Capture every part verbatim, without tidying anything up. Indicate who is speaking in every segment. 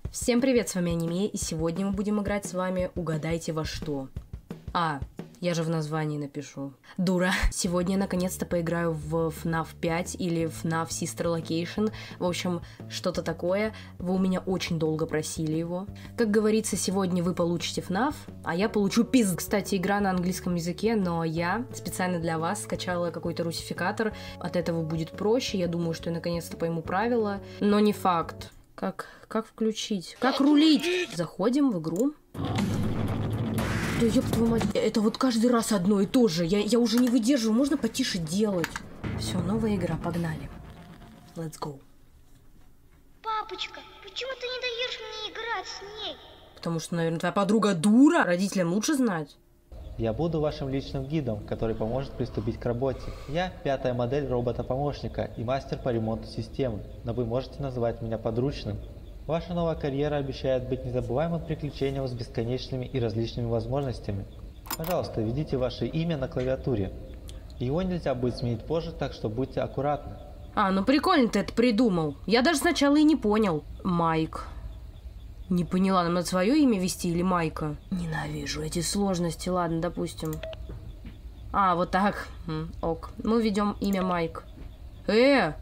Speaker 1: Всем привет, с вами Аниме, и сегодня мы будем играть с вами «Угадайте во что». А, я же в названии напишу. Дура. Сегодня я наконец-то поиграю в эф наф пять или эф наф Sister Location. В общем, что-то такое. Вы у меня очень долго просили его. Как говорится, сегодня вы получите эф наф, а я получу пизд. Кстати, игра на английском языке, но я специально для вас скачала какой-то русификатор. От этого будет проще. Я думаю, что я наконец-то пойму правила. Но не факт. Как, как включить? Как рулить? Заходим в игру. Да ёб твою мать, это вот каждый раз одно и то же. Я, я уже не выдерживаю, можно потише делать. Все, новая игра, погнали. Let's go.
Speaker 2: Папочка, почему ты не даешь мне играть с ней?
Speaker 1: Потому что, наверное, твоя подруга дура. Родителям лучше знать.
Speaker 3: Я буду вашим личным гидом, который поможет приступить к работе. Я пятая модель робота-помощника и мастер по ремонту системы, но вы можете называть меня подручным. Ваша новая карьера обещает быть незабываемым приключением с бесконечными и различными возможностями. Пожалуйста, введите ваше имя на клавиатуре. Его нельзя будет сменить позже, так что будьте аккуратны.
Speaker 1: А, ну прикольно ты это придумал. Я даже сначала и не понял. Майк. Не поняла, нам надо свое имя вести или Майка? Ненавижу эти сложности. Ладно, допустим. А, вот так. М, ок. Мы ведем имя Майк. Э!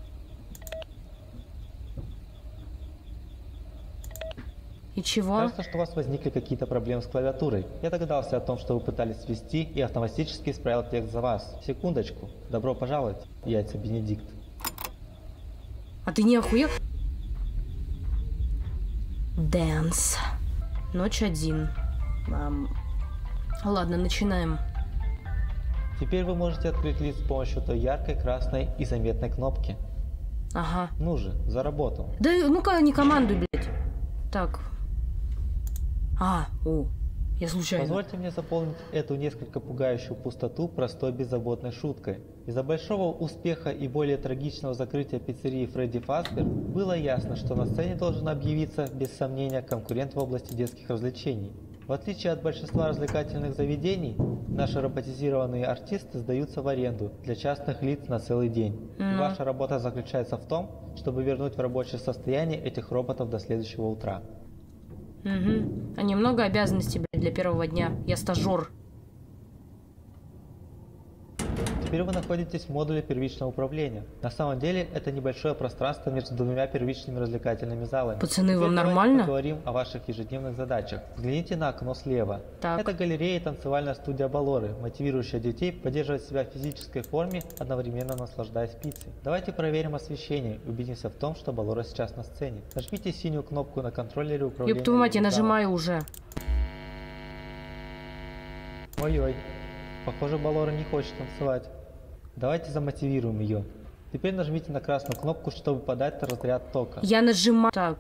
Speaker 1: И чего?
Speaker 3: Кажется, что у вас возникли какие-то проблемы с клавиатурой. Я догадался о том, что вы пытались ввести, и автоматически исправил текст за вас. Секундочку. Добро пожаловать, яйца Бенедикт.
Speaker 1: А ты не охуел? Дэнс. Ночь один. Ам... Ладно, начинаем.
Speaker 3: Теперь вы можете открыть лист с помощью той яркой, красной и заметной кнопки.
Speaker 1: Ага.
Speaker 3: Ну же, за работу.
Speaker 1: Да ну-ка не командуй, блядь. Так. А, о, я случайно.
Speaker 3: Позвольте мне заполнить эту несколько пугающую пустоту простой беззаботной шуткой. Из-за большого успеха и более трагичного закрытия пиццерии Фредди Фазбер было ясно, что на сцене должен объявиться, без сомнения, конкурент в области детских развлечений. В отличие от большинства развлекательных заведений, наши роботизированные артисты сдаются в аренду для частных лиц на целый день.
Speaker 1: Mm.
Speaker 3: И ваша работа заключается в том, чтобы вернуть в рабочее состояние этих роботов до следующего утра.
Speaker 1: Угу. А немного обязанностей, блядь, для первого дня. Я стажер.
Speaker 3: Теперь вы находитесь в модуле первичного управления. На самом деле, это небольшое пространство между двумя первичными развлекательными залами.
Speaker 1: Пацаны,
Speaker 3: Теперь
Speaker 1: вам
Speaker 3: давайте
Speaker 1: нормально?
Speaker 3: Поговорим о ваших ежедневных задачах. Взгляните на окно слева.
Speaker 1: Так.
Speaker 3: Это галерея и танцевальная студия Балоры, мотивирующая детей поддерживать себя в физической форме, одновременно наслаждаясь пиццей. Давайте проверим освещение и убедимся в том, что Балора сейчас на сцене. Нажмите синюю кнопку на контроллере управления.
Speaker 1: Ёб твою мать, я
Speaker 3: залом.
Speaker 1: нажимаю уже.
Speaker 3: Ой-ой, похоже, Балора не хочет танцевать. Давайте замотивируем ее. Теперь нажмите на красную кнопку, чтобы подать разряд тока.
Speaker 1: Я нажимаю. Так.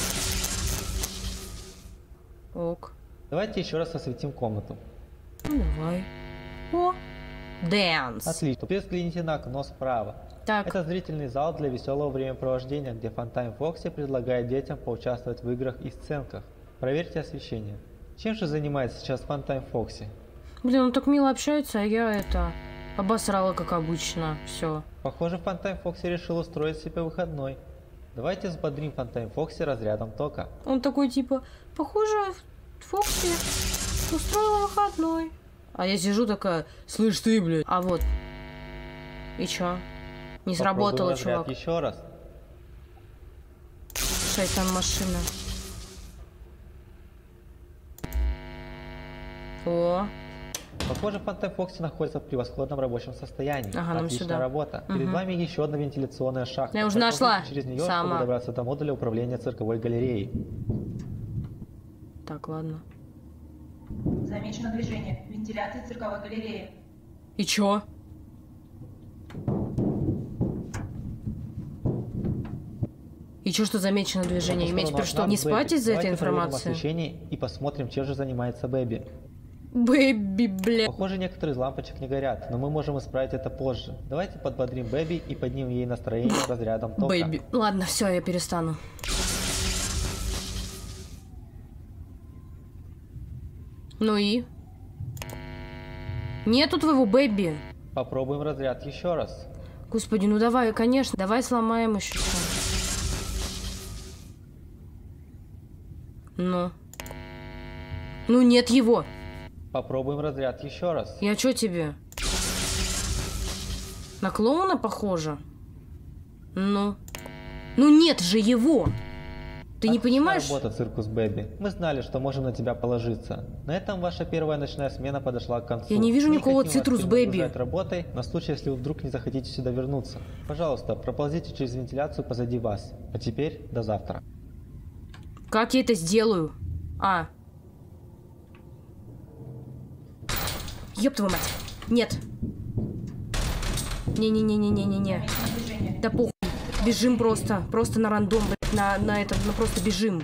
Speaker 1: Ок.
Speaker 3: Давайте еще раз осветим комнату.
Speaker 1: Ну давай. О! Дэнс.
Speaker 3: Отлично. Теперь взгляните на окно справа.
Speaker 1: Так.
Speaker 3: Это зрительный зал для веселого времяпровождения, где Funtime Foxy предлагает детям поучаствовать в играх и сценках. Проверьте освещение. Чем же занимается сейчас Funtime Foxy?
Speaker 1: Блин, он так мило общается, а я это... Обосрала, как обычно. Все.
Speaker 3: Похоже, Funtime Foxy решил устроить себе выходной. Давайте взбодрим Funtime Foxy разрядом тока.
Speaker 1: Он такой типа, похоже, Фокси устроила выходной. А я сижу такая, слышь ты, блядь. А вот. И чё? Не сработало,
Speaker 3: Попробуем разряд
Speaker 1: чувак.
Speaker 3: еще раз.
Speaker 1: Шайтан машина. О.
Speaker 3: Похоже, Funtime Foxy находится в превосходном рабочем состоянии.
Speaker 1: Ага, нам
Speaker 3: Отличная
Speaker 1: сюда.
Speaker 3: работа.
Speaker 1: Угу.
Speaker 3: Перед вами еще одна вентиляционная шахта.
Speaker 1: Я уже нашла.
Speaker 3: Через нее,
Speaker 1: Сама.
Speaker 3: чтобы добраться до модуля управления цирковой галереей.
Speaker 1: Так, ладно.
Speaker 4: Замечено движение. Вентиляция цирковой галереи.
Speaker 1: И чё? И чё, что замечено движение? Иметь теперь что, не спать из-за этой информации?
Speaker 3: Освещение и посмотрим, чем же занимается Бэби.
Speaker 1: Бэби, бля.
Speaker 3: Похоже, некоторые из лампочек не горят, но мы можем исправить это позже. Давайте подбодрим Бэби и поднимем ей настроение разрядом тока.
Speaker 1: Бэби. Ладно, все, я перестану. Ну и? Нету твоего Бэби.
Speaker 3: Попробуем разряд еще раз.
Speaker 1: Господи, ну давай, конечно, давай сломаем еще что. Ну. Ну нет его.
Speaker 3: Попробуем разряд еще раз.
Speaker 1: Я чё тебе? На клоуна похоже? Ну. Ну нет же его! Ты не понимаешь?
Speaker 3: Работа, Циркус Бэби. Мы знали, что можем на тебя положиться. На этом ваша первая ночная смена подошла к концу.
Speaker 1: Я не вижу
Speaker 3: Мы
Speaker 1: никакого
Speaker 3: хотим вас
Speaker 1: Citrus
Speaker 3: сильно
Speaker 1: Baby.
Speaker 3: нагружать работой, на случай, если вы вдруг не захотите сюда вернуться. Пожалуйста, проползите через вентиляцию позади вас. А теперь до завтра.
Speaker 1: Как я это сделаю? А. Ёб твою мать. Нет. Не-не-не-не-не-не-не.
Speaker 4: Замечено движение.
Speaker 1: Да похуй. Бежим просто. Просто на рандом, блядь, на, на этом. Ну просто бежим.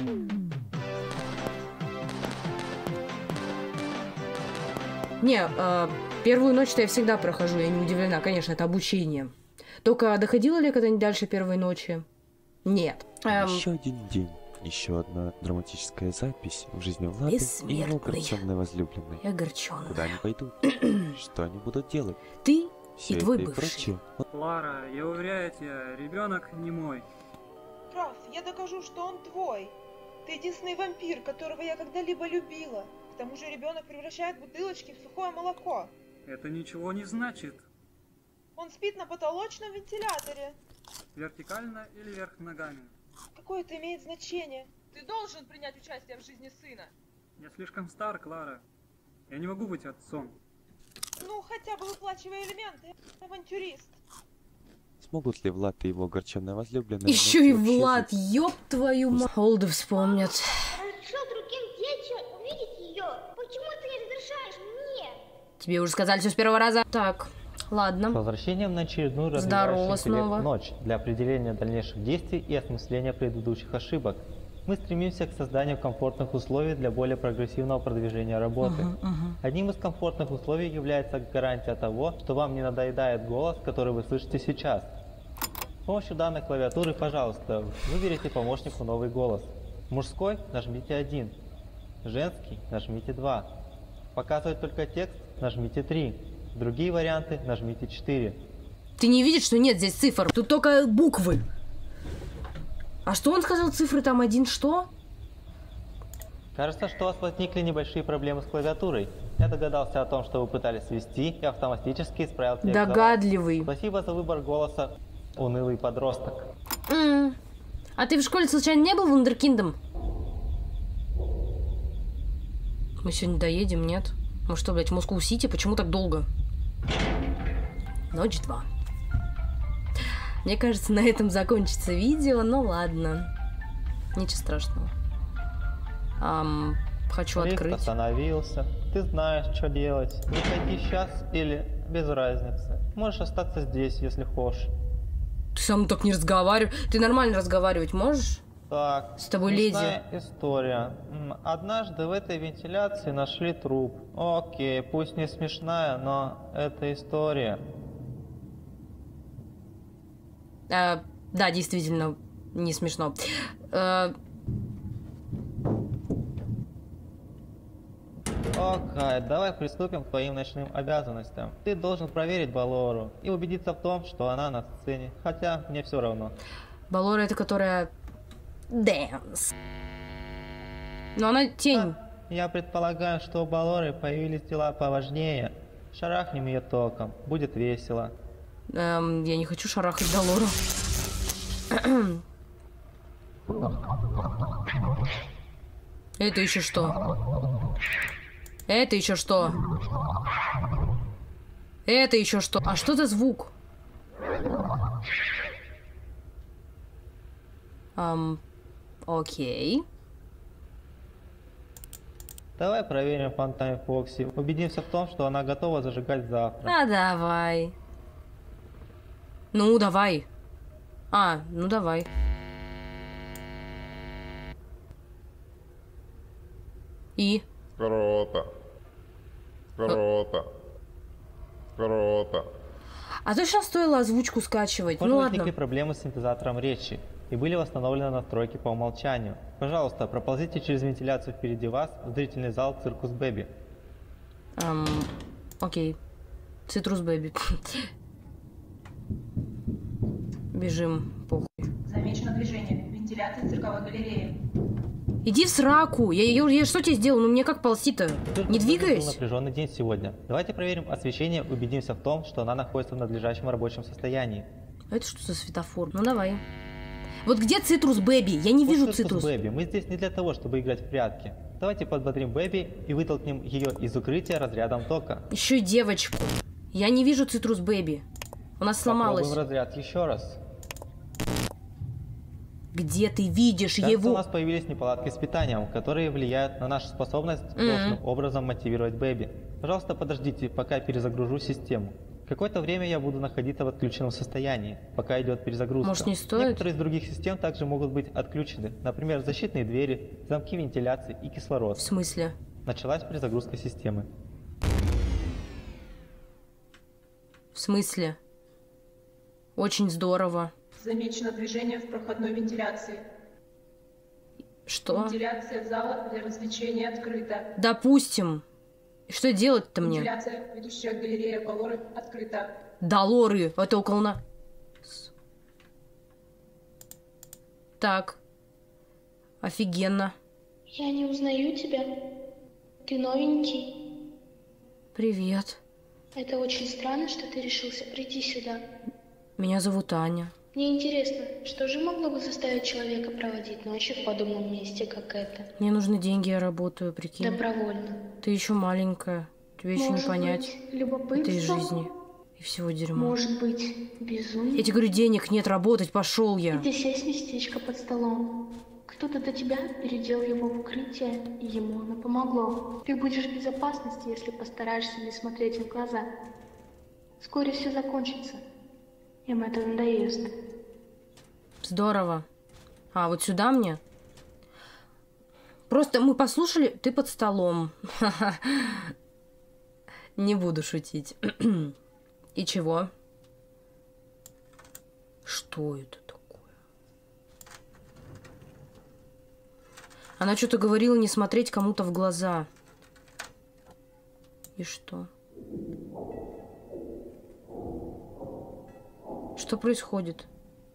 Speaker 1: Не, э, первую ночь-то я всегда прохожу, я не удивлена. Конечно, это обучение. Только доходила ли я когда-нибудь дальше первой ночи? Нет. Эм,
Speaker 5: Еще один день. Еще одна драматическая запись в жизни Влада и его
Speaker 1: Бессмертный.
Speaker 5: огорченной возлюбленной.
Speaker 1: я огорчённая.
Speaker 5: Куда они пойдут? Что они будут делать?
Speaker 1: Ты
Speaker 5: Все
Speaker 1: и твой
Speaker 5: это и
Speaker 1: бывший.
Speaker 5: прочее. Вот
Speaker 6: Лара, я уверяю тебя, ребенок не мой.
Speaker 7: Прав, я докажу, что он твой. Ты единственный вампир, которого я когда-либо любила. К тому же ребенок превращает бутылочки в сухое молоко.
Speaker 6: Это ничего не значит.
Speaker 7: Он спит на потолочном вентиляторе.
Speaker 6: Вертикально или вверх ногами.
Speaker 7: Какое это имеет значение? Ты должен принять участие в жизни сына.
Speaker 6: Я слишком стар, Клара. Я не могу быть отцом.
Speaker 7: Ну, хотя бы выплачивай элементы. Авантюрист.
Speaker 5: смогут ли Влад и его огорченная возлюбленная...
Speaker 1: Еще
Speaker 5: найти
Speaker 1: и
Speaker 5: общий
Speaker 1: Влад,
Speaker 5: язык?
Speaker 1: ёб твою мать. Олды вспомнят.
Speaker 2: Разрешил другим детям увидеть ее. Почему ты не разрешаешь мне?
Speaker 1: Тебе уже сказали все с первого раза. Так,
Speaker 3: С
Speaker 1: ладно.
Speaker 3: возвращением на очередную
Speaker 1: Здорово
Speaker 3: развивающуюся интеллект
Speaker 1: снова.
Speaker 3: ночь для определения дальнейших действий и осмысления предыдущих ошибок. Мы стремимся к созданию комфортных условий для более прогрессивного продвижения работы.
Speaker 1: Мгм, мгм.
Speaker 3: Одним из комфортных условий является гарантия того, что вам не надоедает голос, который вы слышите сейчас. С помощью данной клавиатуры, пожалуйста, выберите помощнику новый голос. Мужской – нажмите один, женский – нажмите два, показывать только текст – нажмите три, другие варианты – нажмите четыре.
Speaker 1: Ты не видишь, что нет здесь цифр? Тут только буквы. А что он сказал, цифры там один что?
Speaker 3: Кажется, что у вас возникли небольшие проблемы с клавиатурой. Я догадался о том, что вы пытались ввести, и автоматически исправил текст за вас.
Speaker 1: Догадливый.
Speaker 3: Спасибо за выбор голоса, унылый подросток.
Speaker 1: М. А ты в школе случайно не был вундеркиндом? Мы сегодня доедем, нет? Мы что, блядь, в Москву-Сити? Почему так долго? Ночь два. Мне кажется, на этом закончится видео, но ладно. Ничего страшного. Ам, хочу
Speaker 3: Лифт
Speaker 1: открыть.
Speaker 3: остановился. Ты знаешь, что делать. Выходи сейчас или без разницы. Можешь остаться здесь, если хочешь.
Speaker 1: Ты со мной так не разговаривай. Ты нормально разговаривать можешь?
Speaker 3: Так,
Speaker 1: С тобой
Speaker 3: смешная история. М, Однажды в этой вентиляции нашли труп. Окей, пусть не смешная, но это история.
Speaker 1: А, да, действительно, не смешно. А,
Speaker 3: Окей, давай приступим к твоим ночным обязанностям. Ты должен проверить Балору и убедиться в том, что она на сцене. Хотя, мне все равно.
Speaker 1: Балора это которая... Дэнс. Но она тень.
Speaker 3: Я предполагаю, что у Балоры появились дела поважнее. Шарахнем ее током. Будет весело.
Speaker 1: Эм, я не хочу шарахать Балору. Это еще что? Это еще что? Это еще что? А что за звук? Ам, окей.
Speaker 3: Давай проверим Фантайм Фокси. Убедимся в том, что она готова зажигать завтра.
Speaker 1: А давай. Ну, давай. А, ну давай. И?
Speaker 8: Круто. Круто. Круто.
Speaker 1: А точно стоило озвучку скачивать?
Speaker 3: Может,
Speaker 1: Ну
Speaker 3: возникли
Speaker 1: ладно.
Speaker 3: проблемы с синтезатором речи и были восстановлены настройки по умолчанию. Пожалуйста, проползите через вентиляцию впереди вас в зрительный зал Циркус Бэби.
Speaker 1: Эм, окей. Цитрус Бэби. Бежим. Похуй.
Speaker 4: Замечено движение. Вентиляция цирковой галереи.
Speaker 1: Иди в сраку. Я, я, я что тебе сделал? Ну мне как ползти-то? Не двигаясь?
Speaker 3: Был напряженный день сегодня. Давайте проверим освещение, убедимся в том, что она находится в надлежащем рабочем состоянии.
Speaker 1: А это что за светофор? Ну давай. Вот где Цитрус Бэби? Я не вижу Цитрус.
Speaker 3: Бэби, мы здесь не для того, чтобы играть в прятки. Давайте подбодрим Бэби и вытолкнем ее из укрытия разрядом тока.
Speaker 1: Еще и девочку. Я не вижу Цитрус Бэби. У нас сломалась.
Speaker 3: Попробуем разряд еще раз.
Speaker 1: Где ты видишь
Speaker 3: Кажется,
Speaker 1: его?
Speaker 3: у нас появились неполадки с питанием, которые влияют на нашу способность
Speaker 1: Mm-hmm.
Speaker 3: должным образом мотивировать Бэби. Пожалуйста, подождите, пока я перезагружу систему. Какое-то время я буду находиться в отключенном состоянии, пока идет перезагрузка.
Speaker 1: Может, не стоит?
Speaker 3: Некоторые из других систем также могут быть отключены. Например, защитные двери, замки вентиляции и кислород.
Speaker 1: В смысле?
Speaker 3: Началась перезагрузка системы.
Speaker 1: В смысле? Очень здорово.
Speaker 4: Замечено движение в проходной вентиляции.
Speaker 1: Что?
Speaker 4: Вентиляция зала для развлечений открыта.
Speaker 1: Допустим. Что делать-то мне?
Speaker 4: Вентиляция, ведущая к галерее Балоры, открыта.
Speaker 1: Долоры. Это около на... Так. Офигенно.
Speaker 2: Я не узнаю тебя. Ты новенький.
Speaker 1: Привет.
Speaker 2: Это очень странно, что ты решился прийти сюда.
Speaker 1: Меня зовут Аня.
Speaker 2: Мне интересно, что же могло бы заставить человека проводить ночи в подобном месте, как это?
Speaker 1: Мне нужны деньги, я работаю, прикинь.
Speaker 2: Добровольно.
Speaker 1: Ты еще маленькая. Тебе еще не
Speaker 2: Может
Speaker 1: понять
Speaker 2: быть, любопытство?
Speaker 1: этой жизни. И всего дерьма.
Speaker 2: Может быть, безумие?
Speaker 1: Я тебе говорю, денег нет, работать, пошел я.
Speaker 2: Иди сесть местечко под столом. Кто-то до тебя передел его в укрытие, и ему оно помогло. Ты будешь в безопасности, если постараешься не смотреть в глаза. Вскоре все закончится. Им это надоест.
Speaker 1: Здорово. А, вот сюда мне? Просто мы послушали, ты под столом. Не буду шутить. И чего? Что это такое? Она что-то говорила не смотреть кому-то в глаза. И что? Что происходит?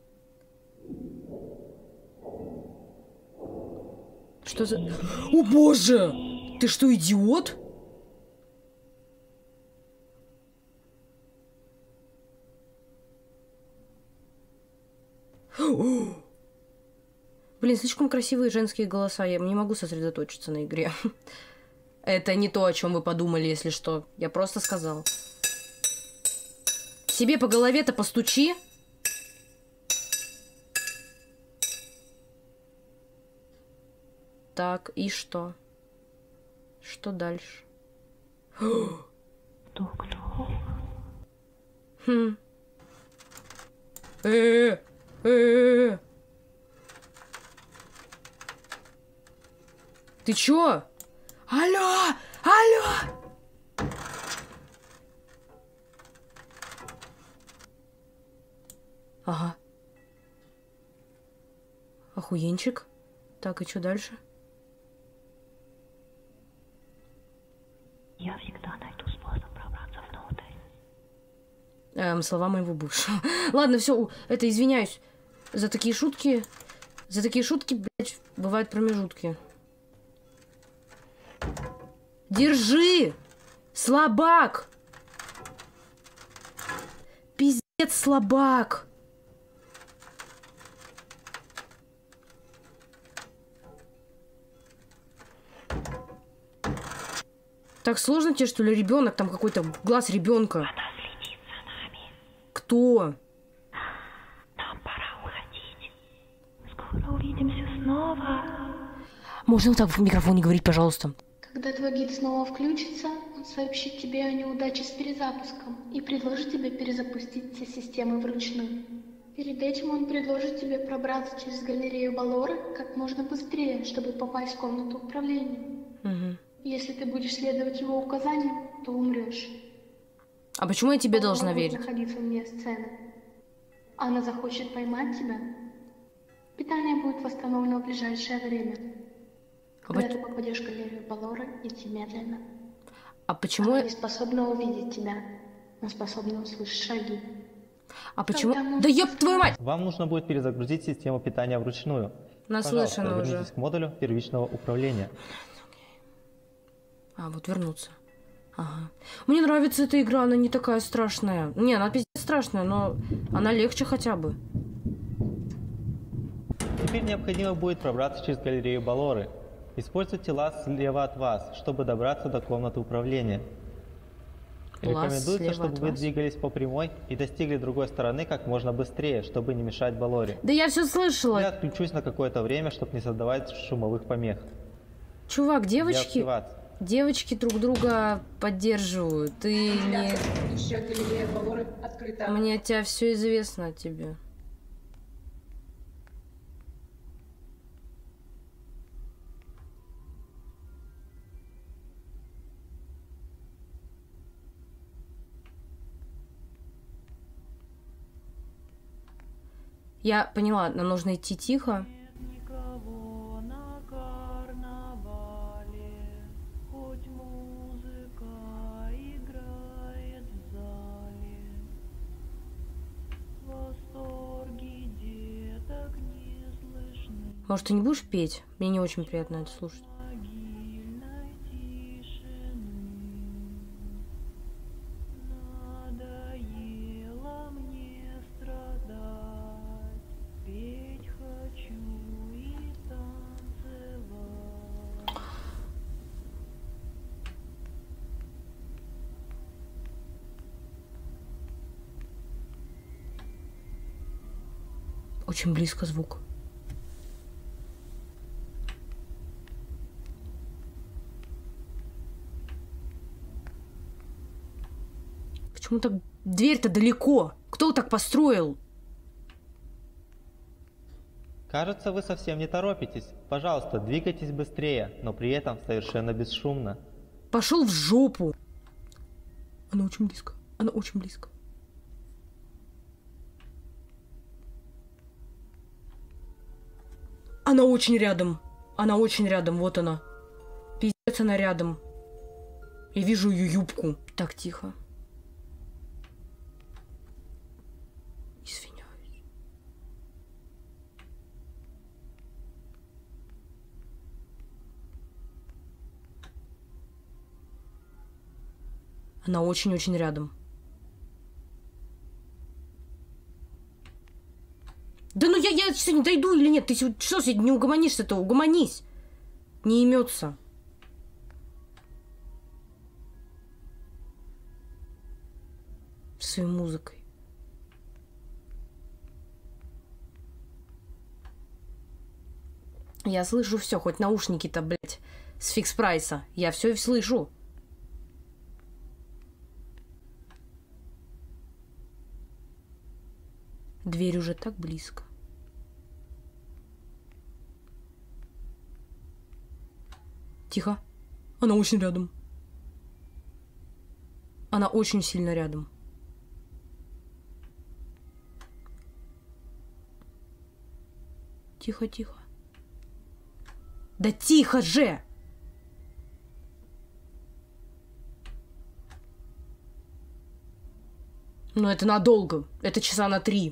Speaker 1: Что за... О боже! Ты что, идиот? Блин, слишком красивые женские голоса. Я не могу сосредоточиться на игре. Это не то, о чем вы подумали, если что. Я просто сказал. Себе по голове-то постучи. Так, и что? Что дальше?
Speaker 2: Тук-тук.
Speaker 1: Хм. Э-э-э. Э-э-э. Ты чё? Алло! Алло! Ага. Охуенчик. Так, и что дальше?
Speaker 2: Я всегда найду способ пробраться внутрь.
Speaker 1: Эм, слова моего бывшего. Ладно, все, это извиняюсь. За такие шутки... За такие шутки, блядь, бывают промежутки. Держи! Слабак! Пиздец, слабак! Так сложно тебе, что ли, ребенок? Там какой-то глаз ребенка.
Speaker 2: Она следит за нами.
Speaker 1: Кто?
Speaker 2: Нам пора уходить. Скоро увидимся снова.
Speaker 1: Можно вот так в микрофон не говорить, пожалуйста?
Speaker 2: Когда твой гид снова включится, он сообщит тебе о неудаче с перезапуском и предложит тебе перезапустить все системы вручную. Перед этим он предложит тебе пробраться через галерею Балоры как можно быстрее, чтобы попасть в комнату управления.
Speaker 1: Угу.
Speaker 2: Если ты будешь следовать его указаниям, то умрешь.
Speaker 1: А почему я тебе
Speaker 2: Он
Speaker 1: должна
Speaker 2: будет
Speaker 1: верить?
Speaker 2: находиться вне сцены. Она захочет поймать тебя. Питание будет восстановлено в ближайшее время.
Speaker 1: А,
Speaker 2: Когда
Speaker 1: по...
Speaker 2: ты попадешь в галерею Балоры, идти медленно.
Speaker 1: а почему...
Speaker 2: Она
Speaker 1: я-
Speaker 2: не способна увидеть тебя, но способна услышать шаги.
Speaker 1: А почему...
Speaker 2: Когда мы-
Speaker 1: Да ёб твою мать!
Speaker 3: Вам нужно будет перезагрузить систему питания вручную.
Speaker 1: Наслышана
Speaker 3: Пожалуйста,
Speaker 1: уже.
Speaker 3: вернитесь к модулю первичного управления.
Speaker 1: А, вот вернуться. Ага. Мне нравится эта игра, она не такая страшная. Не, она пиздец страшная, но она легче хотя бы.
Speaker 3: Теперь необходимо будет пробраться через галерею Балоры. Используйте лаз слева от вас, чтобы добраться до комнаты управления.
Speaker 1: Лаз
Speaker 3: Рекомендуется,
Speaker 1: слева
Speaker 3: чтобы
Speaker 1: от
Speaker 3: вы
Speaker 1: вас?
Speaker 3: двигались по прямой и достигли другой стороны как можно быстрее, чтобы не мешать Балоре.
Speaker 1: Да я все слышала.
Speaker 3: Я отключусь на какое-то время, чтобы не создавать шумовых помех.
Speaker 1: Чувак,
Speaker 3: Я
Speaker 1: девочки,
Speaker 3: активация.
Speaker 1: девочки друг друга поддерживают. Ты не...
Speaker 4: Вентиляция. Ведущая галерея Балоры открыта.
Speaker 1: Мне от тебя все известно о тебе. Я поняла, нам нужно идти тихо.
Speaker 9: Никого на карнавале, хоть музыка играет в зале. Восторги деток не слышны.
Speaker 1: Может, ты не будешь петь? Мне не очень приятно это слушать.
Speaker 9: Могильной тишины. Надоело мне страдать, петь хочу и танцевать.
Speaker 1: Очень близко звук. Почему так дверь-то далеко? Кто так построил?
Speaker 3: Кажется, вы совсем не торопитесь. Пожалуйста, двигайтесь быстрее, но при этом совершенно бесшумно.
Speaker 1: Пошел в жопу. Она очень близко. Она очень близко. Она очень рядом. Она очень рядом. Вот она. Пиздец, она рядом. Я вижу ее юбку. Так, тихо. Извиняюсь. Она очень-очень рядом. Да ну я, я сегодня дойду или нет? Ты сегодня, что сегодня не угомонишься-то? Угомонись. Не имется. Своей музыкой. Я слышу все, хоть наушники-то, блядь, с фикс прайса. Я все слышу. Дверь уже так близко. Тихо. Она очень рядом. Она очень сильно рядом. Тихо, тихо. Да тихо же! Но это надолго. Это часа на три.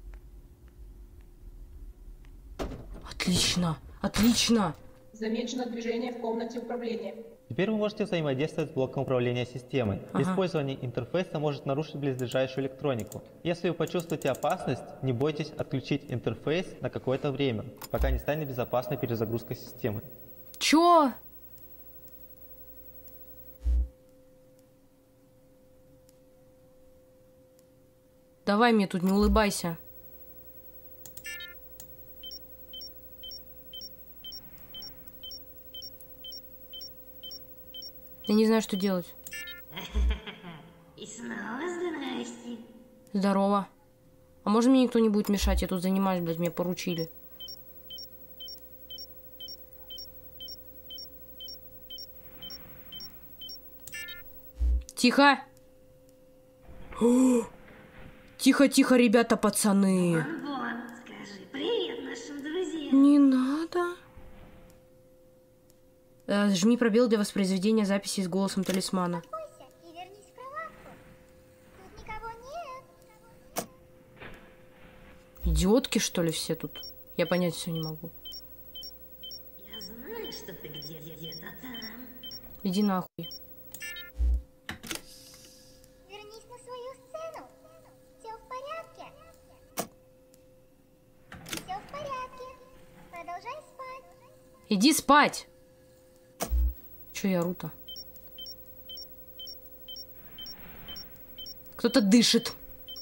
Speaker 1: Отлично, отлично.
Speaker 4: Замечено движение в комнате управления.
Speaker 3: Теперь вы можете взаимодействовать с блоком управления системой.
Speaker 1: Ага.
Speaker 3: Использование интерфейса может нарушить близлежащую электронику. Если вы почувствуете опасность, не бойтесь отключить интерфейс на какое-то время, пока не станет безопасной перезагрузка системы.
Speaker 1: Чё? Давай мне тут не улыбайся. Я не знаю, что делать.
Speaker 10: И снова здрасте.
Speaker 1: Здорово. А можно мне никто не будет мешать? Я тут занимаюсь, блядь, мне поручили. Тихо! О! Тихо, тихо, ребята, пацаны.
Speaker 10: Вон, скажи привет нашим друзьям.
Speaker 1: Не надо. Э, жми пробел для воспроизведения записи с голосом талисмана.
Speaker 10: Успокойся и вернись в кроватку. Тут никого нет.
Speaker 1: Идиотки, что ли, все тут? Я понять все не могу. Иди нахуй.
Speaker 10: Вернись на свою сцену. Все в порядке. Все в порядке. Продолжай спать.
Speaker 1: Иди спать. Чё я ору-то? Кто-то дышит.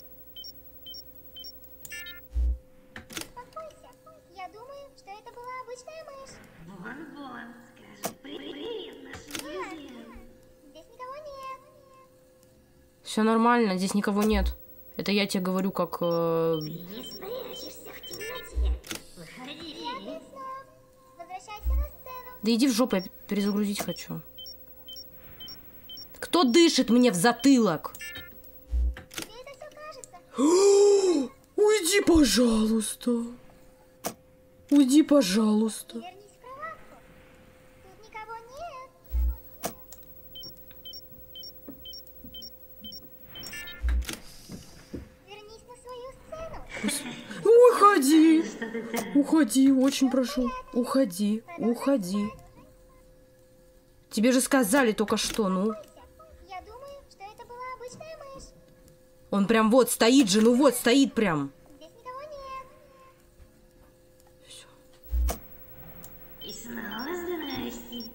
Speaker 10: Успокойся. Я думаю, что это была обычная мышь.
Speaker 11: Вон-вон, скажи привет нашим друзьям.
Speaker 10: Здесь никого нет.
Speaker 1: Все нормально, здесь никого нет. Это я тебе говорю, как... э,
Speaker 11: Не спрячешься в темноте. Выходи.
Speaker 10: Приятных снов. Возвращайся на сцену.
Speaker 1: Да иди в жопу, я перезагрузить хочу. Кто дышит мне в затылок?
Speaker 10: Тебе это все кажется?
Speaker 1: Уйди, пожалуйста. Уйди, пожалуйста.
Speaker 10: Вернись в кроватку. Тут никого нет. Вернись на свою сцену.
Speaker 1: Уходи. Уходи, очень прошу. Уходи, уходи. Тебе же сказали только что, ну.
Speaker 10: Я думаю, что это была обычная мышь.
Speaker 1: Он прям вот стоит же, ну вот стоит прям.
Speaker 10: Здесь никого нет.
Speaker 11: И снова здрасте.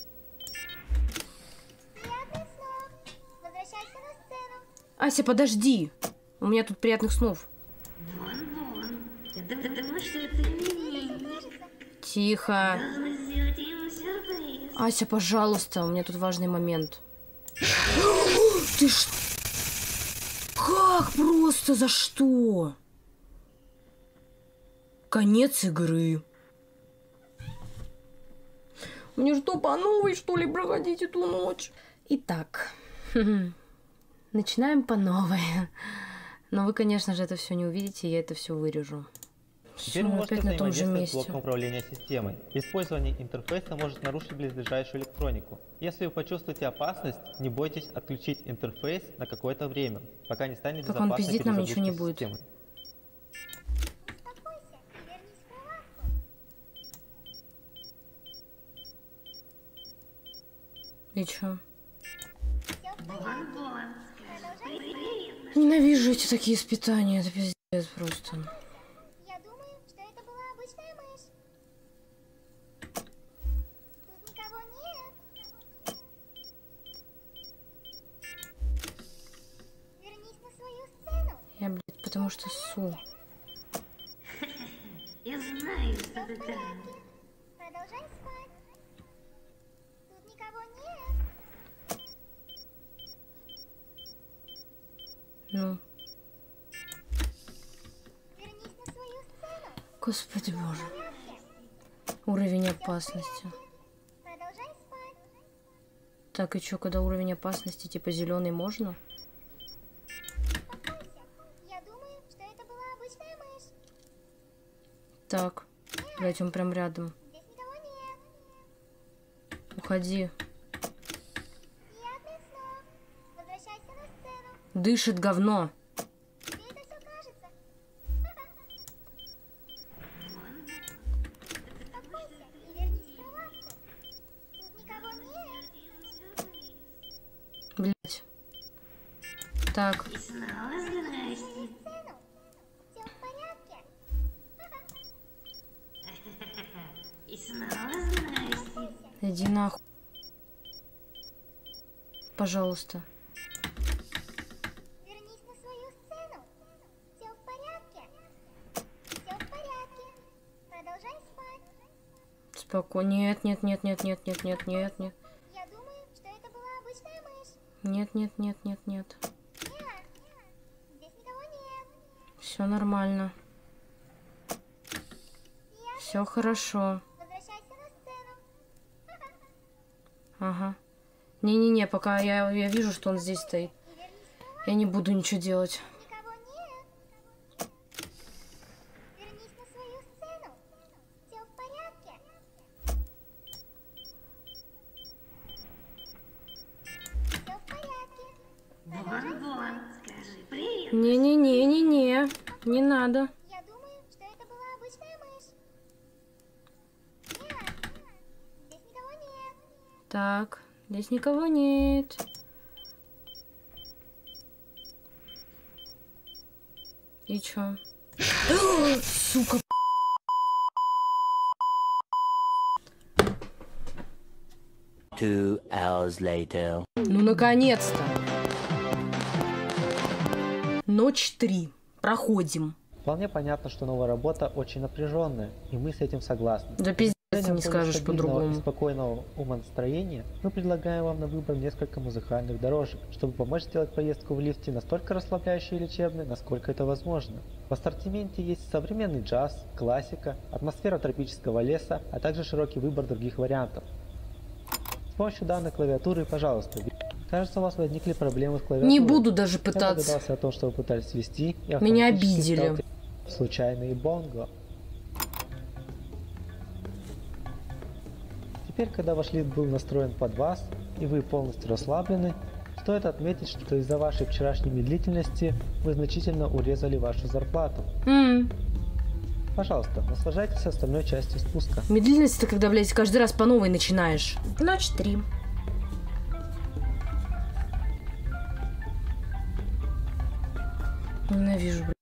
Speaker 10: Приятных снов. Возвращайся на сцену.
Speaker 1: Ася, подожди. У меня тут приятных снов.
Speaker 11: Вон-вон. Я думаю, что это именинник.
Speaker 1: Тихо.
Speaker 11: Должна сделать ему сюрприз.
Speaker 1: Ася, пожалуйста, у меня тут важный момент. Ты ж... Как просто? За что? Конец игры. Мне что, по новой, что ли, проходить эту ночь? Итак, начинаем по новой. Но вы, конечно же, это все не увидите, я это все вырежу.
Speaker 3: Теперь
Speaker 1: Всё,
Speaker 3: вы можете
Speaker 1: опять на том же
Speaker 3: взаимодействовать с
Speaker 1: месте.
Speaker 3: блоком управления системой. Использование интерфейса может нарушить близлежащую электронику. Если вы почувствуете опасность, не бойтесь отключить интерфейс на какое-то время, пока не станет
Speaker 1: Пока он
Speaker 3: безопасно
Speaker 1: пиздит, нам ничего не будет.
Speaker 3: системы.
Speaker 10: Успокойся и вернись в кроватку.
Speaker 1: И чё?
Speaker 10: Все в порядке.
Speaker 11: Вон-вон, скажи привет.
Speaker 1: Ненавижу эти такие испытания, это пиздец просто.
Speaker 10: Я думаю, что это была обычная мышь. Тут никого нет. Вернись на свою сцену.
Speaker 1: Я, блядь, потому что су.
Speaker 11: Я знаю, что ты там.
Speaker 10: Продолжай спать. Тут никого нет.
Speaker 1: Ну,
Speaker 10: Вернись на свою сцену.
Speaker 1: господи боже.
Speaker 10: В порядке.
Speaker 1: Уровень опасности.
Speaker 10: Продолжай спать.
Speaker 1: Так, и чё, когда уровень опасности типа зеленый можно?
Speaker 10: Успокойся. Я думаю, что это была обычная мышь.
Speaker 1: Так, блядь, он прям рядом.
Speaker 10: Здесь никого нет.
Speaker 1: Уходи.
Speaker 10: Приятных снов. Возвращайся на сцену.
Speaker 1: Дышит говно.
Speaker 10: Тебе это все кажется? Успокойся и вернись в кроватку. Тут никого нет.
Speaker 1: Блядь. Так,
Speaker 11: И снова здрасте.
Speaker 10: Сцену. Все в порядке.
Speaker 11: И снова здрасте.
Speaker 1: иди нахуй. Пожалуйста.
Speaker 10: Вернись на свою сцену. Все в порядке. Все в порядке. Продолжай спать.
Speaker 1: Спокойно. Нет, нет, нет, нет, нет, нет, нет, нет, нет.
Speaker 10: Я думаю, что это была обычная мышь.
Speaker 1: Нет, нет, нет, нет, нет.
Speaker 10: Нет. Здесь никого нет.
Speaker 1: Все нормально.
Speaker 10: Я...
Speaker 1: Все хорошо.
Speaker 10: Возвращайся на сцену.
Speaker 1: Ага. Не-не-не, пока я, я вижу, что он здесь стоит.
Speaker 10: И вернись в кроватку.
Speaker 1: Я не буду ничего делать.
Speaker 10: Никого нет. Вернись на свою сцену. Все в порядке. Все в порядке.
Speaker 11: Вон-вон, скажи привет.
Speaker 1: Не-не-не-не-не. Не надо.
Speaker 10: Я думаю, что это была обычная мышь. Нет. Здесь никого
Speaker 1: Так, здесь никого нет. И чё? Сука.
Speaker 12: Two hours later.
Speaker 1: Ну, наконец-то. Ночь три. Проходим.
Speaker 3: Вполне понятно, что новая работа очень напряженная, и мы с этим согласны.
Speaker 1: Да пиздец, не скажешь по-другому.
Speaker 3: И спокойного умонастроения мы предлагаем вам на выбор несколько музыкальных дорожек, чтобы помочь сделать поездку в лифте настолько расслабляющей и лечебной, насколько это возможно. В ассортименте есть современный джаз, классика, атмосфера тропического леса, а также широкий выбор других вариантов. С помощью данной клавиатуры, пожалуйста, кажется, у вас возникли проблемы с клавиатурой.
Speaker 1: Не буду даже
Speaker 3: Я
Speaker 1: пытаться.
Speaker 3: догадался о том, что вы пытались ввести, и
Speaker 1: Меня
Speaker 3: автоматически
Speaker 1: обидели.
Speaker 3: стал случайные бонго. Теперь, когда ваш лид был настроен под вас, и вы полностью расслаблены, стоит отметить, что из-за вашей вчерашней медлительности вы значительно урезали вашу зарплату.
Speaker 1: Mm.
Speaker 3: Пожалуйста, наслаждайтесь остальной частью спуска.
Speaker 1: Медлительность это когда, блядь, каждый раз по новой начинаешь. Ночь три. Ненавижу, блядь.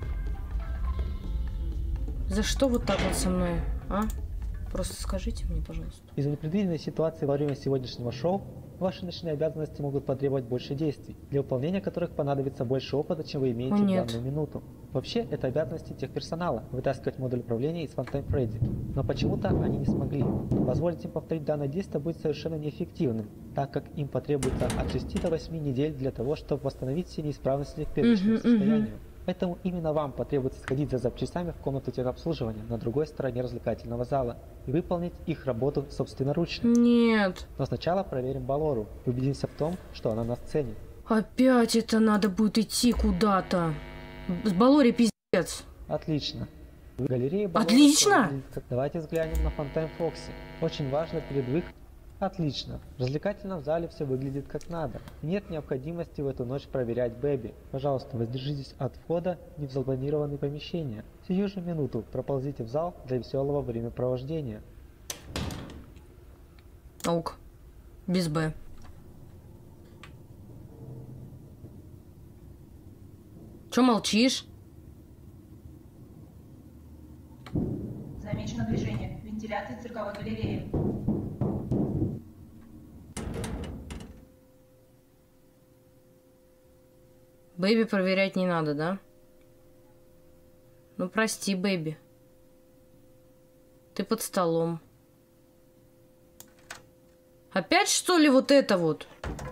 Speaker 1: За что вот так вот со мной, а? Просто скажите мне, пожалуйста.
Speaker 3: Из-за непредвиденной ситуации во время сегодняшнего шоу ваши ночные обязанности могут потребовать больше действий, для выполнения которых понадобится больше опыта, чем вы имеете
Speaker 1: О,
Speaker 3: в
Speaker 1: нет.
Speaker 3: данную минуту. Вообще, это обязанности техперсонала – вытаскивать модуль управления из Funtime Freddy. Но почему-то они не смогли. Позволить им повторить данное действие будет совершенно неэффективным, так как им потребуется от шести до восьми недель для того, чтобы восстановить все неисправности к первичному
Speaker 1: Мгм,
Speaker 3: состоянию.
Speaker 1: мгм.
Speaker 3: Поэтому именно вам потребуется сходить за запчастями в комнату техобслуживания на другой стороне развлекательного зала и выполнить их работу собственноручно.
Speaker 1: Нет.
Speaker 3: Но сначала проверим Балору и убедимся в том, что она на сцене.
Speaker 1: Опять это надо будет идти куда-то. С Балори пиздец.
Speaker 3: Отлично. В галерее Балоры
Speaker 1: Отлично!
Speaker 3: проводится- Давайте взглянем на Фонтайн Фокси. Очень важно перед выходом. Отлично. В развлекательном зале все выглядит как надо. И нет необходимости в эту ночь проверять Бэби. Пожалуйста, воздержитесь от входа в незапланированные помещения. Сию же минуту проползите в зал для веселого времяпровождения.
Speaker 1: Ок. Без Б. Чё молчишь?
Speaker 4: Замечено движение. Вентиляция цирковой галереи.
Speaker 1: Бэби проверять не надо, да? Ну прости, Бэби. Ты под столом. Опять что ли вот это вот?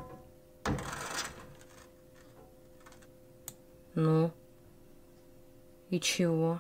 Speaker 1: Ну? И чего?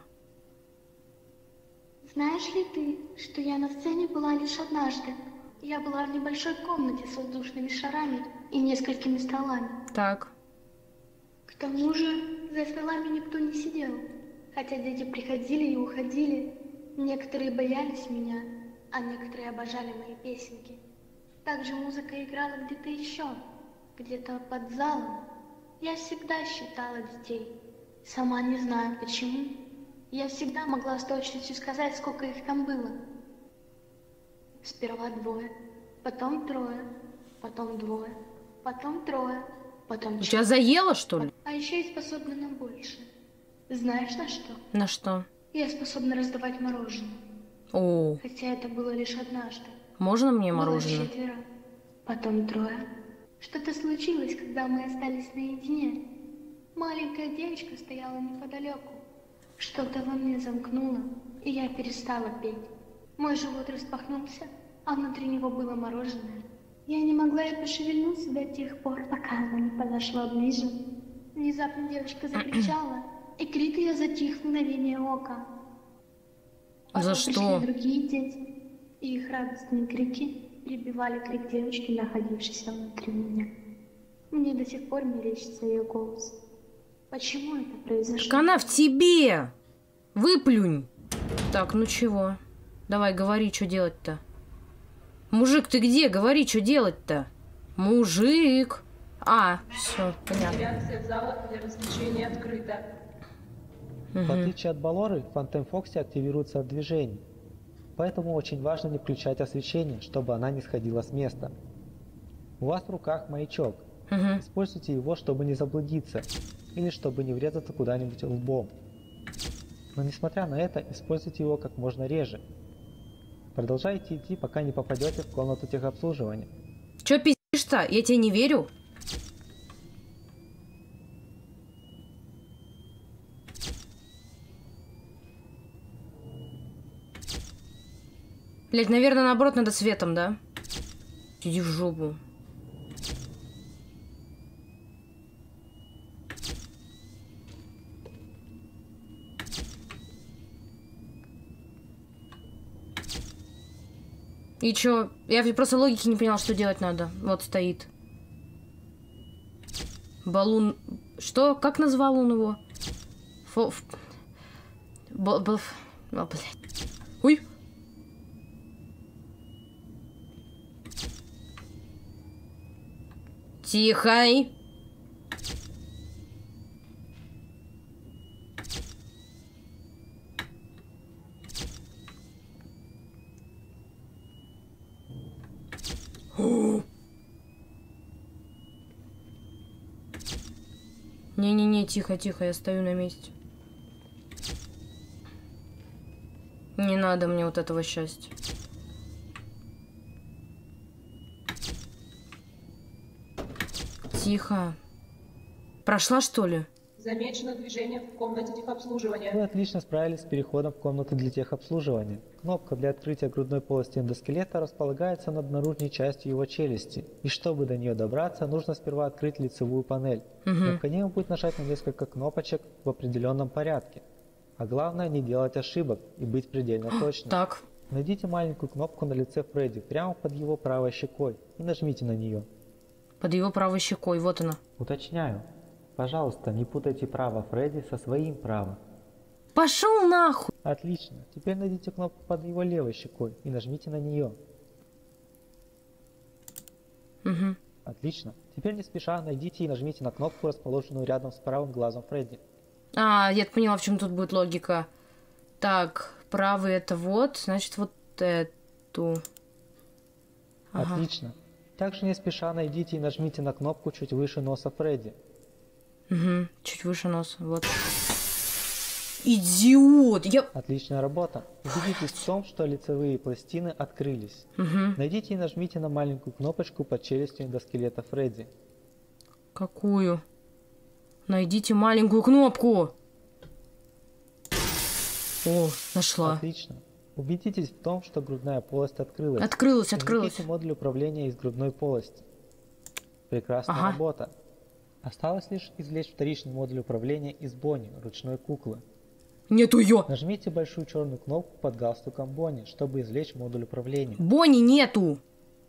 Speaker 2: Знаешь ли ты, что я на сцене была лишь однажды? Я была в небольшой комнате с воздушными шарами и несколькими столами.
Speaker 1: Так.
Speaker 2: К тому же за столами никто не сидел, хотя дети приходили и уходили. Некоторые боялись меня, а некоторые обожали мои песенки. Также музыка играла где-то еще, где-то под залом. Я всегда считала детей. Сама не знаю почему. Я всегда могла с точностью сказать, сколько их там было. Сперва двое, потом трое, потом двое, потом трое, потом
Speaker 1: У тебя заело, что ли?
Speaker 2: А еще я способна на больше. Знаешь на что?
Speaker 1: На что?
Speaker 2: Я способна раздавать мороженое.
Speaker 1: О,
Speaker 2: Хотя это было лишь однажды.
Speaker 1: можно мне
Speaker 2: Было
Speaker 1: мороженое?
Speaker 2: четверо, потом трое. Что-то случилось, когда мы остались наедине. Маленькая девочка стояла неподалеку. Что-то во мне замкнуло, и я перестала петь. Мой живот распахнулся, а внутри него было мороженое. Я не могла и пошевельнуться до тех пор, пока она не подошла ближе. Внезапно девочка закричала, и крик ее затих в мгновение ока.
Speaker 1: За
Speaker 2: Потом
Speaker 1: что?
Speaker 2: пришли другие дети, и их радостные крики перебивали крик девочки, находившейся внутри меня. Мне до сих пор мерещится ее голос. Почему это произошло?
Speaker 1: Так она в тебе! Выплюнь! Так, ну чего? Давай, говори, что делать-то. Мужик, ты где? Говори, что делать-то. Мужик! А, все, понятно.
Speaker 4: Вентиляция зала для развлечений открыта.
Speaker 3: В отличие от Балоры, Фонтайн Фокси активируется в движении. Поэтому очень важно не включать освещение, чтобы она не сходила с места. У вас в руках маячок.
Speaker 1: Угу.
Speaker 3: Используйте его, чтобы не заблудиться, или чтобы не врезаться куда-нибудь лбом. Но несмотря на это, используйте его как можно реже. Продолжайте идти, пока не попадете в комнату техобслуживания.
Speaker 1: Чё пиздишь-то? Я тебе не верю. Блять, наверное, наоборот, надо светом, да? Иди в жопу. И чё? Я просто логики не поняла, что делать надо. Вот стоит. Балун... Что? Как назвал он его? Фо... Б... Б... О, блядь. Ой! Тихо! Не-не-не, тихо-тихо, я стою на месте. Не надо мне вот этого счастья. Тихо. Прошла, что ли?
Speaker 4: Замечено движение в комнате техобслуживания.
Speaker 3: Вы отлично справились с переходом в комнату для техобслуживания. Кнопка для открытия грудной полости эндоскелета располагается над наружной частью его челюсти. И чтобы до нее добраться, нужно сперва открыть лицевую панель.
Speaker 1: Угу.
Speaker 3: Необходимо будет нажать на несколько кнопочек в определенном порядке. А главное, не делать ошибок и быть предельно точным.
Speaker 1: Так.
Speaker 3: Найдите маленькую кнопку на лице Фредди прямо под его правой щекой и нажмите на нее.
Speaker 1: Под его правой щекой, вот она.
Speaker 3: Уточняю. Пожалуйста, не путайте право Фредди со своим правом.
Speaker 1: Пошел нахуй!
Speaker 3: Отлично. Теперь найдите кнопку под его левой щекой и нажмите на нее.
Speaker 1: Угу.
Speaker 3: Отлично. Теперь не спеша найдите и нажмите на кнопку, расположенную рядом с правым глазом Фредди.
Speaker 1: А, я поняла, в чем тут будет логика. Так, правый это вот, значит вот эту. Ага.
Speaker 3: Отлично. Также не спеша найдите и нажмите на кнопку чуть выше носа Фредди.
Speaker 1: Угу, чуть выше носа, вот. Идиот! Я...
Speaker 3: Отличная работа. Убедитесь в том, что лицевые пластины открылись.
Speaker 1: Угу.
Speaker 3: Найдите и нажмите на маленькую кнопочку под челюстью эндоскелета Фредди.
Speaker 1: Какую? Найдите маленькую кнопку! О, нашла.
Speaker 3: Отлично. Убедитесь в том, что грудная полость открылась.
Speaker 1: Открылась, открылась.
Speaker 3: Извлеките модуль управления из грудной полости. Прекрасная
Speaker 1: ага.
Speaker 3: работа. Осталось лишь извлечь вторичный модуль управления из Бонни, ручной куклы.
Speaker 1: Нету ее!
Speaker 3: Нажмите большую черную кнопку под галстуком Бонни, чтобы извлечь модуль управления.
Speaker 1: Бонни нету!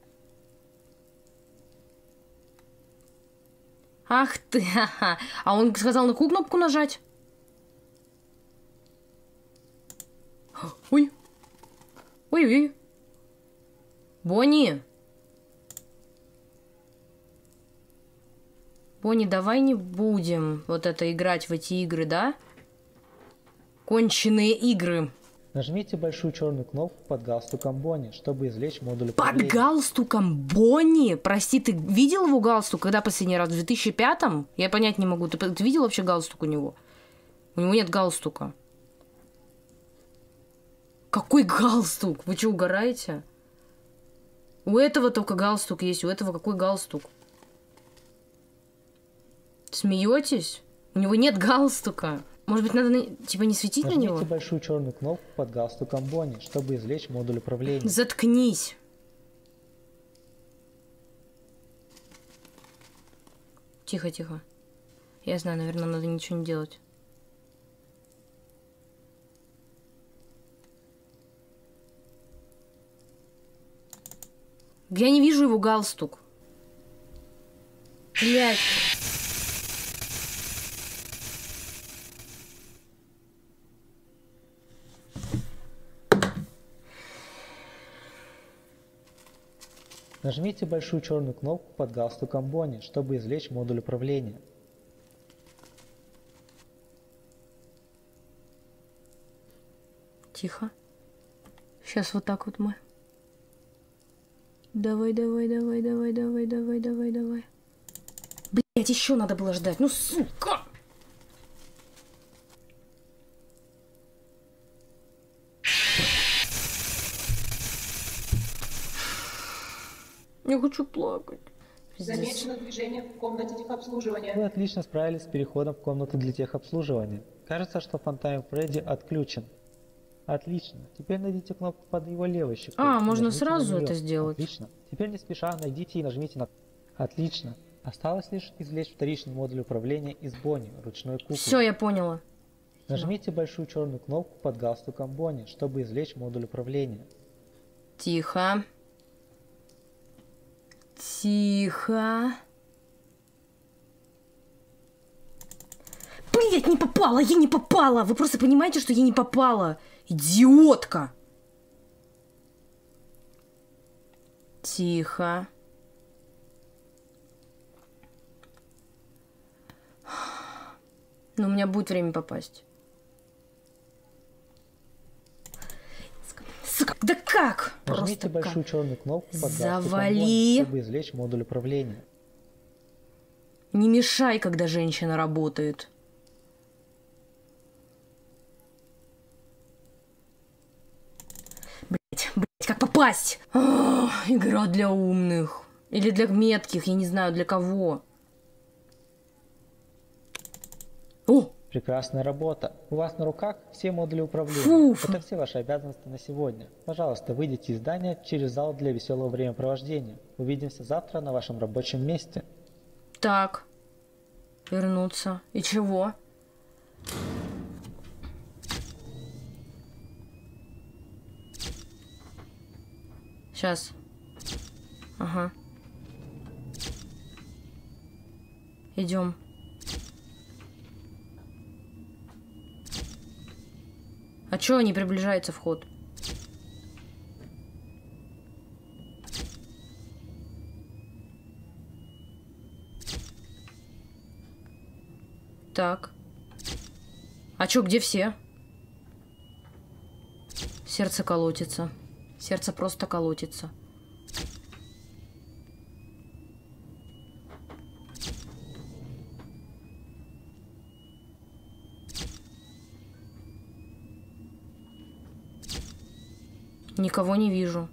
Speaker 1: Ах ты, ха-ха. А он сказал на какую кнопку нажать? Ой. Ой-ой. Бонни. Бонни, давай не будем вот это играть в эти игры, да? Конченые игры.
Speaker 3: Нажмите большую черную кнопку под галстуком Бонни, чтобы извлечь модуль управления.
Speaker 1: Под галстуком Бонни? Прости, ты видел его галстук? Когда последний раз? В две тысячи пятом? Я понять не могу. Ты, ты видел вообще галстук у него? У него нет галстука. Какой галстук? Вы что, угораете? У этого только галстук есть. У этого какой галстук? Смеетесь? У него нет галстука. Может быть, надо, типа, не светить
Speaker 3: Нажмите
Speaker 1: на него?
Speaker 3: большую черную кнопку под галстуком Бонни, чтобы извлечь модуль управления.
Speaker 1: Заткнись. Тихо, тихо. Я знаю, наверное, надо ничего не делать. Я не вижу его галстук. Блять.
Speaker 3: Нажмите большую черную кнопку под галстуком Бонни, чтобы извлечь модуль управления.
Speaker 1: Тихо. Сейчас вот так вот мы. Давай, давай, давай, давай, давай, давай, давай, давай. Блять, еще надо было ждать. Ну, сука! Я хочу плакать.
Speaker 4: Замечено движение в комнате техобслуживания.
Speaker 3: Вы отлично справились с переходом в комнату для техобслуживания. Кажется, что фонтан Фредди отключен. Отлично. Теперь найдите кнопку под его левой щекой.
Speaker 1: А, можно
Speaker 3: Нажмите на
Speaker 1: сразу
Speaker 3: неё.
Speaker 1: это сделать.
Speaker 3: Отлично. Теперь не спеша найдите и нажмите на... Отлично. Осталось лишь извлечь вторичный модуль управления из Бонни, ручной куклы.
Speaker 1: Все, я поняла.
Speaker 3: Нажмите большую черную кнопку под галстуком Бонни, чтобы извлечь модуль управления.
Speaker 1: Тихо. Тихо. Блять, не попала, я не попала. Вы просто понимаете, что я не попала. Идиотка. Тихо. Но у меня будет время попасть. Сука, да как?
Speaker 3: Нажмите
Speaker 1: Просто
Speaker 3: большую
Speaker 1: как?
Speaker 3: черную кнопку под галстуком
Speaker 1: Завали.
Speaker 3: Бонни, чтобы извлечь модуль управления.
Speaker 1: Не мешай, когда женщина работает. Блять, блять, как попасть? Ах, игра для умных. Или для метких, я не знаю, для кого. О!
Speaker 3: Прекрасная работа. У вас на руках все модули управления.
Speaker 1: Фу.
Speaker 3: Это все ваши обязанности на сегодня. Пожалуйста, выйдите из здания через зал для веселого времяпровождения. Увидимся завтра на вашем рабочем месте.
Speaker 1: Так. Вернуться. И чего? Сейчас. Ага. Идем. А чё не приближается вход? Так. А чё, где все? Сердце колотится. Сердце просто колотится. Никого не вижу.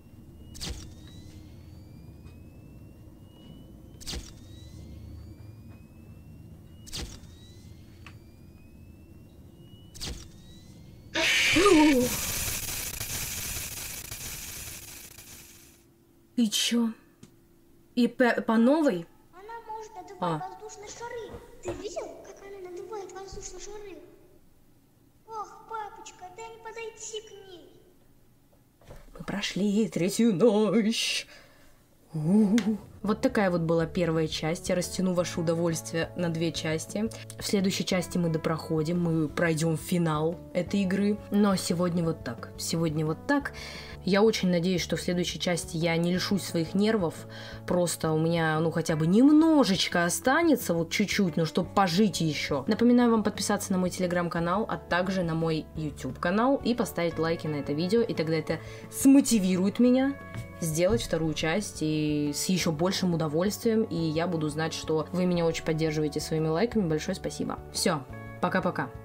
Speaker 1: И чё? И по, по новой?
Speaker 10: Она может надувать
Speaker 1: А.
Speaker 10: воздушные шары. Ты видел, как она надувает воздушные шары? Ох, папочка, дай не подойти к ней.
Speaker 1: Мы прошли третью ночь. У-у-у. Вот такая вот была первая часть. Я растяну ваше удовольствие на две части. В следующей части мы допроходим, мы пройдем финал этой игры. Но сегодня вот так. Сегодня вот так. Я очень надеюсь, что в следующей части я не лишусь своих нервов. Просто у меня, ну, хотя бы немножечко останется, вот чуть-чуть, но чтобы пожить еще. Напоминаю вам подписаться на мой телеграм-канал, а также на мой YouTube-канал и поставить лайки на это видео, и тогда это смотивирует меня сделать вторую часть и с еще большим удовольствием, и я буду знать, что вы меня очень поддерживаете своими лайками. Большое спасибо. Все, пока-пока.